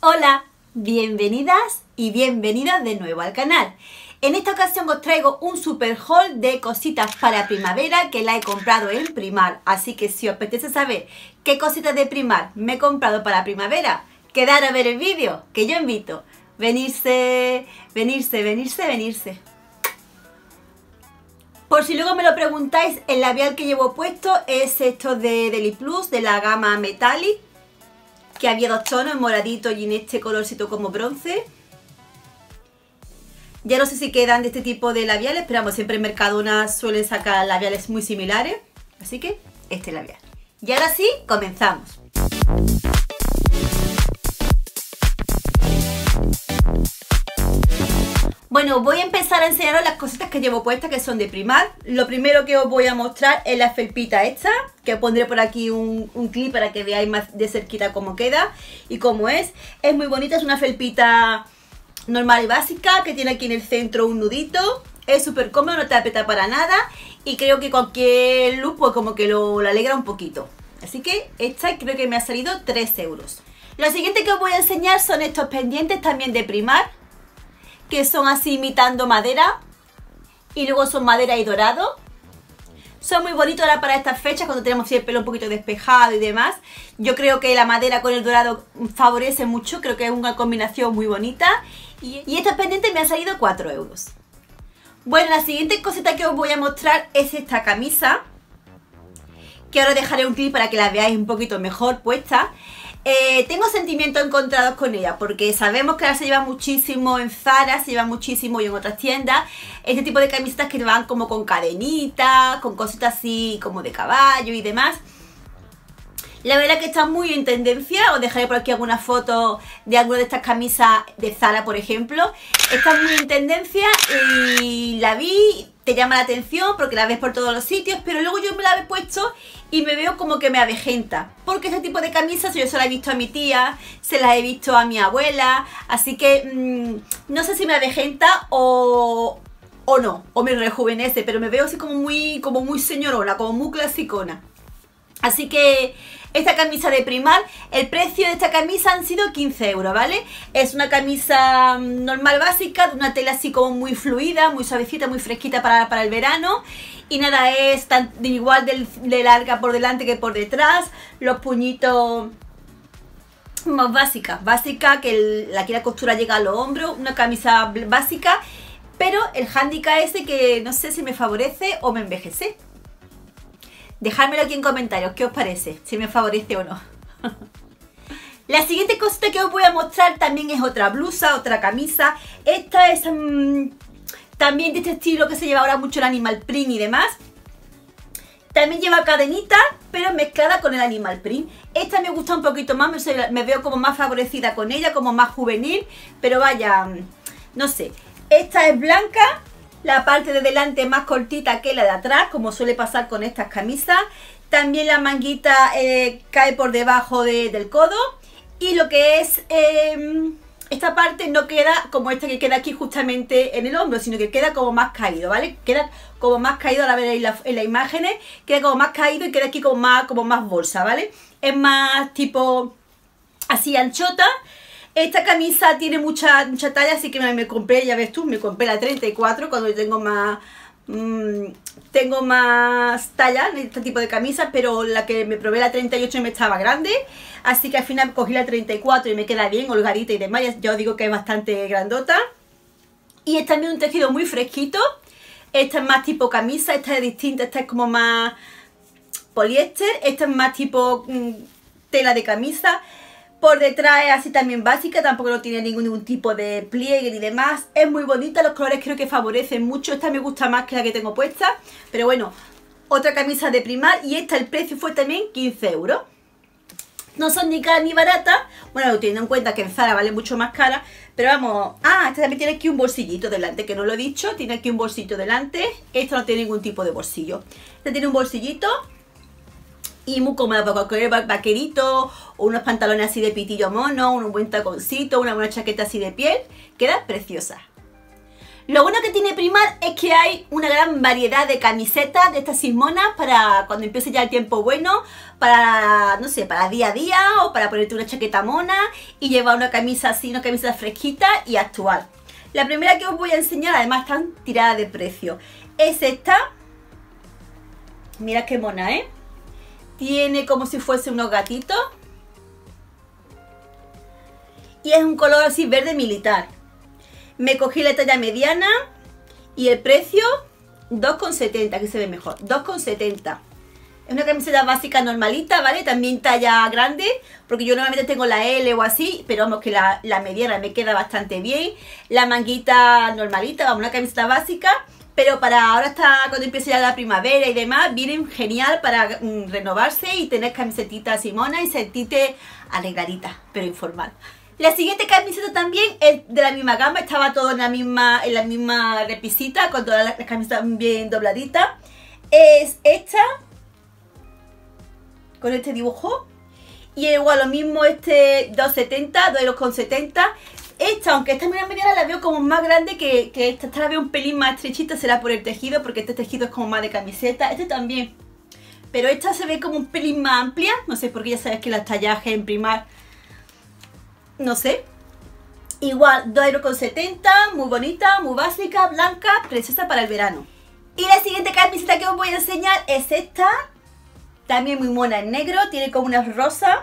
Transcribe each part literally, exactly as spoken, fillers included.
Hola, bienvenidas y bienvenidos de nuevo al canal. En esta ocasión os traigo un super haul de cositas para primavera que la he comprado en Primark. Así que si os apetece saber qué cositas de Primark me he comprado para primavera, quedar a ver el vídeo, que yo invito. Venirse, venirse, venirse, venirse. Por si luego me lo preguntáis, el labial que llevo puesto es esto de Deli Plus, de la gama Metallic, que había dos tonos, en moradito y en este colorcito como bronce. Ya no sé si quedan de este tipo de labiales, pero vamos, siempre en Mercadona suelen sacar labiales muy similares. Así que este labial. Y ahora sí, comenzamos. Bueno, voy a empezar a enseñaros las cositas que llevo puestas, que son de Primark. Lo primero que os voy a mostrar es la felpita esta, que pondré por aquí un, un clip para que veáis más de cerquita cómo queda y cómo es. Es muy bonita, es una felpita normal y básica, que tiene aquí en el centro un nudito. Es súper cómodo, no te aprieta para nada y creo que cualquier look pues como que lo, lo alegra un poquito. Así que esta creo que me ha salido tres euros. Lo siguiente que os voy a enseñar son estos pendientes también de Primark, que son así imitando madera y luego son madera y dorado. Son muy bonitos ahora para estas fechas, cuando tenemos el pelo un poquito despejado y demás. Yo creo que la madera con el dorado favorece mucho, creo que es una combinación muy bonita. Y, y estos pendientes me han salido cuatro euros. Bueno, la siguiente cosita que os voy a mostrar es esta camisa, que ahora dejaré un clip para que la veáis un poquito mejor puesta. Eh, tengo sentimientos encontrados con ella, porque sabemos que ahora se lleva muchísimo en Zara, se lleva muchísimo y en otras tiendas este tipo de camisetas que van como con cadenitas, con cositas así como de caballo y demás. La verdad que está muy en tendencia. Os dejaré por aquí alguna foto de alguna de estas camisas de Zara, por ejemplo. Está muy en tendencia y la vi, te llama la atención porque la ves por todos los sitios, pero luego yo me la he puesto y me veo como que me avejenta, porque este tipo de camisas yo se las he visto a mi tía, se las he visto a mi abuela, así que mmm, no sé si me avejenta o, o no, o me rejuvenece, pero me veo así como muy, como muy señorona, como muy clasicona. Así que esta camisa de Primark, el precio de esta camisa han sido quince euros, ¿vale? Es una camisa normal básica, de una tela así como muy fluida, muy suavecita, muy fresquita para, para el verano. Y nada, es tan igual de, de larga por delante que por detrás. Los puñitos más básica, básica, que el, aquí la costura llega a los hombros. Una camisa básica, pero el hándicap ese que no sé si me favorece o me envejece. Dejádmelo aquí en comentarios, ¿qué os parece? Si me favorece o no. La siguiente cosita que os voy a mostrar también es otra blusa, otra camisa. Esta es mmm, también de este estilo que se lleva ahora mucho el animal print y demás. También lleva cadenita, pero mezclada con el animal print. Esta me gusta un poquito más, me, me veo como más favorecida con ella, como más juvenil. Pero vaya, no sé. Esta es blanca. La parte de delante más cortita que la de atrás, como suele pasar con estas camisas. También la manguita eh, cae por debajo de, del codo. Y lo que es eh, esta parte no queda como esta que queda aquí justamente en el hombro, sino que queda como más caído, ¿vale? Queda como más caído, a la ver en, la, en las imágenes, queda como más caído y queda aquí como más, como más bolsa, ¿vale? Es más tipo así anchota. Esta camisa tiene mucha, mucha talla, así que me, me compré, ya ves tú, me compré la treinta y cuatro cuando yo tengo más, mmm, tengo más talla en este tipo de camisas, pero la que me probé la treinta y ocho me estaba grande, así que al final cogí la treinta y cuatro y me queda bien, holgadita y demás, ya os digo que es bastante grandota. Y es también un tejido muy fresquito, esta es más tipo camisa, esta es distinta, esta es como más poliéster, esta es más tipo mmm, tela de camisa. Por detrás es así también básica, tampoco no tiene ningún, ningún tipo de pliegue ni demás. Es muy bonita, los colores creo que favorecen mucho. Esta me gusta más que la que tengo puesta. Pero bueno, otra camisa de Primark y esta el precio fue también quince euros. No son ni caras ni baratas. Bueno, teniendo en cuenta que en Zara vale mucho más cara. Pero vamos, ah, esta también tiene aquí un bolsillito delante, que no lo he dicho. Tiene aquí un bolsillito delante. Esta no tiene ningún tipo de bolsillo. Esta tiene un bolsillito. Y muy cómoda para cualquier vaquerito o unos pantalones así de pitillo mono, un buen taconcito, una buena chaqueta así de piel. Queda preciosa. Lo bueno que tiene Primark es que hay una gran variedad de camisetas de estas sin monas para cuando empiece ya el tiempo bueno, para, no sé, para día a día o para ponerte una chaqueta mona y llevar una camisa así, una camisa fresquita y actual. La primera que os voy a enseñar, además están tiradas de precio, es esta. Mira qué mona, ¿eh? Tiene como si fuese unos gatitos. Y es un color así verde militar. Me cogí la talla mediana y el precio dos con setenta, que se ve mejor, dos con setenta. Es una camiseta básica normalita, ¿vale? También talla grande, porque yo normalmente tengo la L o así, pero vamos que la, la mediana me queda bastante bien. La manguita normalita, vamos, una camiseta básica, pero para ahora está cuando empiece ya la primavera y demás, vienen genial para mm, renovarse y tener camisetitas así monas y sentirte arregladita, pero informal. La siguiente camiseta también es de la misma gama, estaba todo en la misma, en la misma repisita, con todas las camisetas bien dobladitas. Es esta, con este dibujo. Y igual lo mismo este dos setenta, dos con setenta. Esta, aunque esta mediana la veo como más grande que, que esta, esta la veo un pelín más estrechita, será por el tejido, porque este tejido es como más de camiseta. Este también. Pero esta se ve como un pelín más amplia, no sé, porque ya sabes que las tallajes en Primark, no sé. Igual, dos con setenta, muy bonita, muy básica, blanca, preciosa para el verano. Y la siguiente camiseta que os voy a enseñar es esta. También muy mona en negro, tiene como una rosa.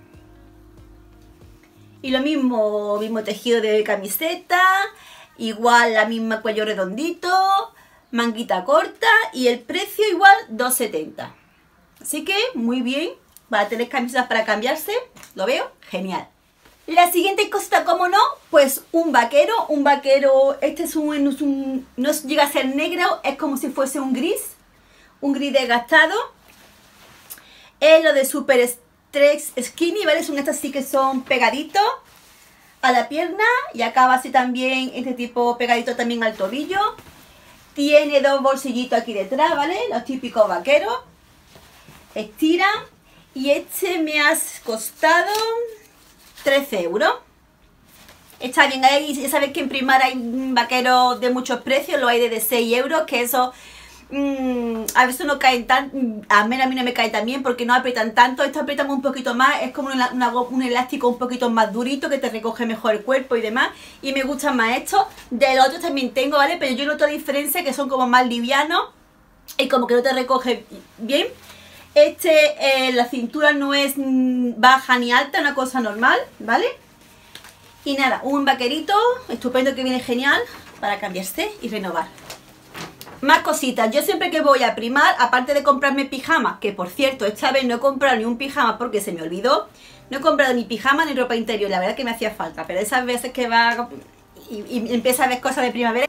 Y lo mismo, mismo tejido de camiseta. Igual la misma cuello redondito, manguita corta y el precio igual dos setenta. Así que muy bien, para tener camisetas para cambiarse, lo veo genial. La siguiente cosita, como no, pues un vaquero, un vaquero, este es un, es un, no llega a ser negro, es como si fuese un gris, un gris desgastado. Es lo de Super Stretch Skinny, ¿vale? Son estas sí que son pegaditos a la pierna y acaba así también, este tipo pegadito también al tobillo. Tiene dos bolsillitos aquí detrás, ¿vale? Los típicos vaqueros. Estira y este me ha costado trece euros. Está bien, ahí ya sabéis que en Primark hay vaqueros de muchos precios, lo hay de seis euros, que eso mmm, a veces no caen tan, a menos a mí no me cae tan bien porque no aprietan tanto. Esto aprietan un poquito más, es como una, una, un elástico un poquito más durito que te recoge mejor el cuerpo y demás, y me gustan más estos. De los otros también tengo, ¿vale? Pero yo noto la diferencia, que son como más livianos y como que no te recoge bien. Este, eh, la cintura no es baja ni alta, una cosa normal, ¿vale? Y nada, un vaquerito estupendo que viene genial para cambiarse y renovar. Más cositas, yo siempre que voy a Primark, aparte de comprarme pijamas, que por cierto, esta vez no he comprado ni un pijama porque se me olvidó, no he comprado ni pijama ni ropa interior, la verdad que me hacía falta, pero esas veces que va y, y empieza a ver cosas de primavera...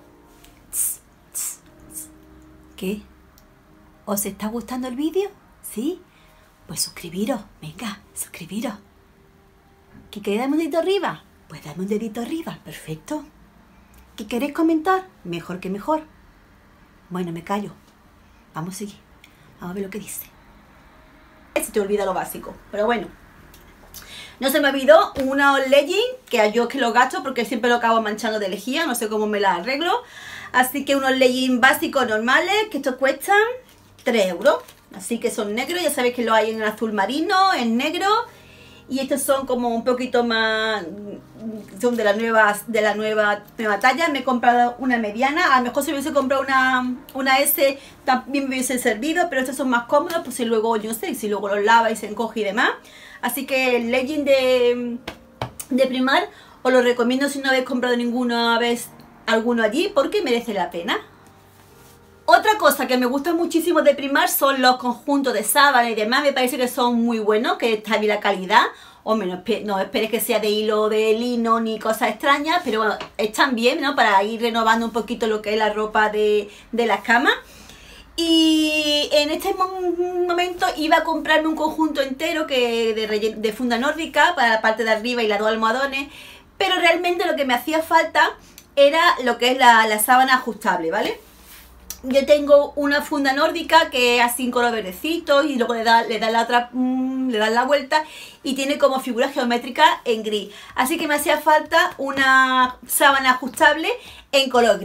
¿Qué? ¿Os está gustando el vídeo? ¿Sí? Pues suscribiros, venga, suscribiros. ¿Que queréis darme un dedito arriba? Pues dame un dedito arriba, perfecto. ¿Que queréis comentar? Mejor que mejor. Bueno, me callo. Vamos a seguir. Vamos a ver lo que dice. Se te olvida lo básico, pero bueno. No se me olvidó unos leggings, que yo que lo gasto porque siempre lo acabo manchando de lejía, no sé cómo me la arreglo. Así que unos leggings básicos normales, que estos cuestan tres euros. Así que son negros, ya sabéis que lo hay en azul marino, en negro. Y estos son como un poquito más, son de la nueva, de la nueva, nueva talla. Me he comprado una mediana, a lo mejor si hubiese comprado una, una S también me hubiese servido, pero estos son más cómodos, pues si luego, yo no sé, si luego los lava y se encoge y demás. Así que el legging de, de Primark os lo recomiendo si no habéis comprado ninguna vez alguno allí, porque merece la pena. Otra cosa que me gusta muchísimo de Primark son los conjuntos de sábana y demás. Me parece que son muy buenos, que está bien la calidad. Hombre, no, no esperes que sea de hilo, de lino ni cosas extrañas, pero bueno, están bien, ¿no? Para ir renovando un poquito lo que es la ropa de, de las camas. Y en este momento iba a comprarme un conjunto entero que de, de funda nórdica para la parte de arriba y las dos almohadones, pero realmente lo que me hacía falta era lo que es la, la sábana ajustable, ¿vale? Yo tengo una funda nórdica que es así en color verdecito y luego le da, le da la otra, mmm, le dan la vuelta y tiene como figura geométrica en gris. Así que me hacía falta una sábana ajustable en color gris.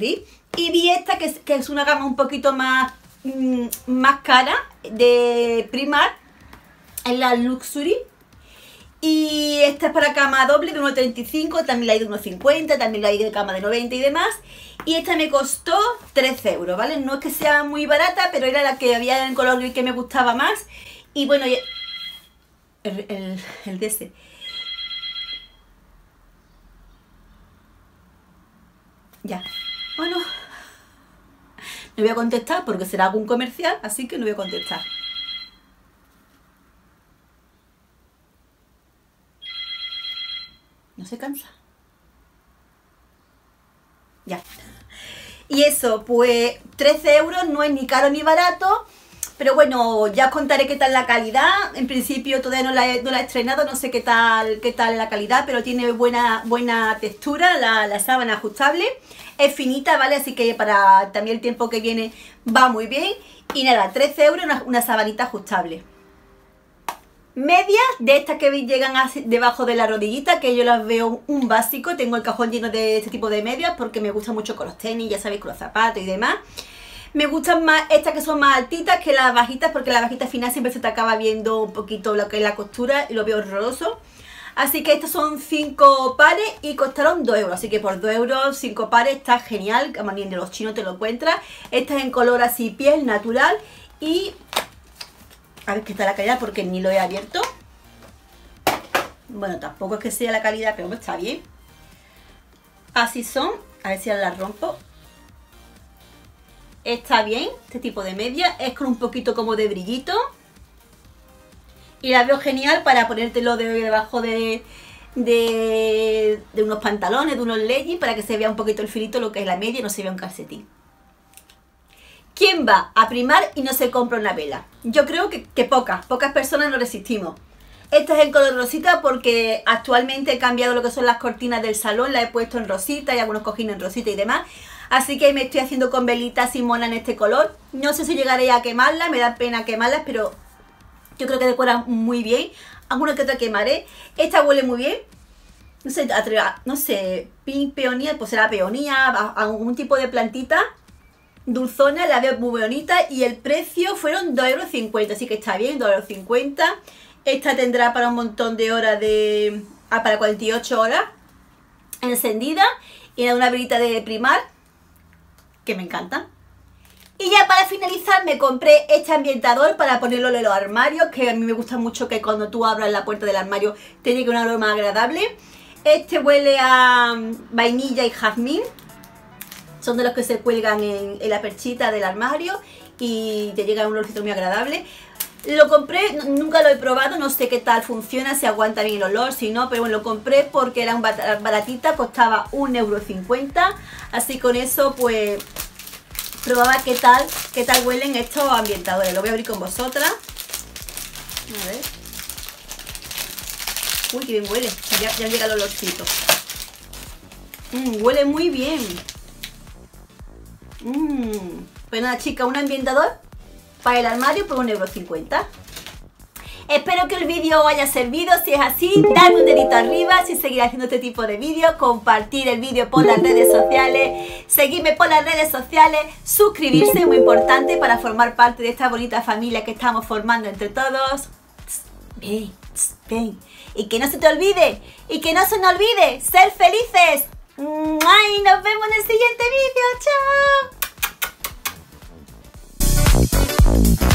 Y vi esta que es, que es una gama un poquito más, mmm, más cara de Primark, es la Luxury. Y esta es para cama doble de uno treinta y cinco, también la hay de uno cincuenta, también la hay de cama de noventa y demás. Y esta me costó trece euros, ¿vale? No es que sea muy barata, pero era la que había en color que me gustaba más. Y bueno, el, el, el de ese. Ya. Bueno, no voy a contestar porque será algún comercial, así que no voy a contestar. No se cansa. Ya. Y eso, pues trece euros no es ni caro ni barato. Pero bueno, ya os contaré qué tal la calidad. En principio todavía no la he, no la he estrenado, no sé qué tal, qué tal la calidad, pero tiene buena, buena textura, la, la sábana ajustable. Es finita, ¿vale? Así que para también el tiempo que viene va muy bien. Y nada, trece euros una, una sabanita ajustable. Medias de estas que llegan así debajo de la rodillita, que yo las veo un básico. Tengo el cajón lleno de este tipo de medias porque me gusta mucho con los tenis, ya sabéis, con los zapatos y demás. Me gustan más estas que son más altitas que las bajitas, porque la bajita final siempre se te acaba viendo un poquito lo que es la costura y lo veo horroroso. Así que estos son cinco pares y costaron dos euros. Así que por dos euros, cinco pares, está genial. Como bien de los chinos te lo encuentras. Esta es en color así piel natural. Y a ver qué está la calidad porque ni lo he abierto. Bueno, tampoco es que sea la calidad, pero está bien. Así son. A ver si ahora las rompo. Está bien, este tipo de media. Es con un poquito como de brillito. Y la veo genial para ponértelo de debajo de, de, de unos pantalones, de unos leggings, para que se vea un poquito el filito, lo que es la media y no se vea un calcetín. ¿Quién va a Primark y no se compra una vela? Yo creo que, que pocas, pocas personas no resistimos. Esta es en color rosita porque actualmente he cambiado lo que son las cortinas del salón, las he puesto en rosita y algunos cojines en rosita y demás. Así que me estoy haciendo con velitas y mona en este color. No sé si llegaré a quemarlas, me da pena quemarlas, pero yo creo que decora muy bien. Alguna que otra quemaré. Esta huele muy bien. No sé, no sé, pink peonía, pues será peonía, algún tipo de plantita dulzona, la veo muy bonita. Y el precio fueron dos euros cincuenta, así que está bien, dos euros cincuenta. Esta tendrá para un montón de horas de... Ah, para cuarenta y ocho horas encendida. Y una velita de Primark que me encanta. Y ya para finalizar me compré este ambientador para ponerlo en los armarios, que a mí me gusta mucho que cuando tú abras la puerta del armario te llegue un aroma agradable. Este huele a vainilla y jazmín. Son de los que se cuelgan en, en la perchita del armario y te llega un olorcito muy agradable. Lo compré, nunca lo he probado, no sé qué tal funciona, si aguanta bien el olor, si no, pero bueno, lo compré porque era un baratita, costaba un euro cincuenta, así con eso pues probaba qué tal, qué tal huelen estos ambientadores. Lo voy a abrir con vosotras. A ver. Uy, qué bien huele, ya, ya llega el olorcito. Mm, huele muy bien. Mm. Pues nada, chicas, un ambientador para el armario por un euro cincuenta. Espero que el vídeo os haya servido. Si es así, dadme un dedito arriba. Si seguir haciendo este tipo de vídeos, compartir el vídeo por las redes sociales, seguirme por las redes sociales, suscribirse, muy importante para formar parte de esta bonita familia que estamos formando entre todos. Ven, ven. Y que no se te olvide, y que no se nos olvide, ser felices. ¡Ay! Nos vemos en el siguiente vídeo. ¡Chao!